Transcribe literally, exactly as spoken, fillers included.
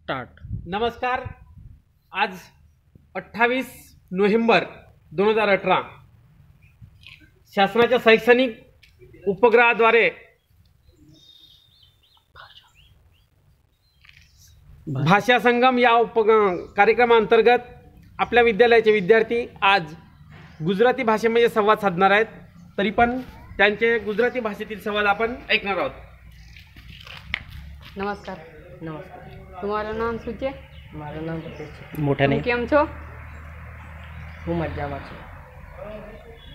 Start. नमस्कार. आज अठ्ठावीस नोव्हेंबर दोन हजार अठरा शासनाच्या शैक्षणिक उपग्रहाद्वारे भाषा संगम या उप कार्यक्रमाअंतर्गत आपल्या विद्यालयाचे विद्यार्थी आज गुजराती भाषेमध्ये संवाद साधणार आहेत. तरी पण त्यांचे गुजराती भाषेतील संवाद आपण ऐकणार आहोत. नमस्कार. नमस्कार. તમારું નામ શું છે? મારું નામ ભૂપેશ છે. મોટા નહીં. કેમ છો? હું મજામાં છું.